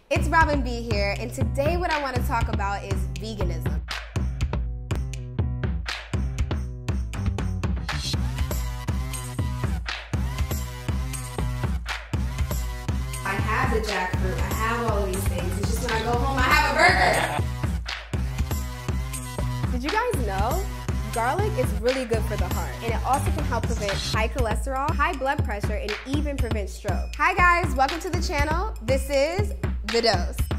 It's Robin B here, and today what I want to talk about is veganism. I have the jackfruit, I have all of these things. It's just when I go home, I have a burger. Did you guys know? Garlic is really good for the heart, and it also can help prevent high cholesterol, high blood pressure, and even prevent stroke. Hi guys, welcome to the channel. This is The Dose.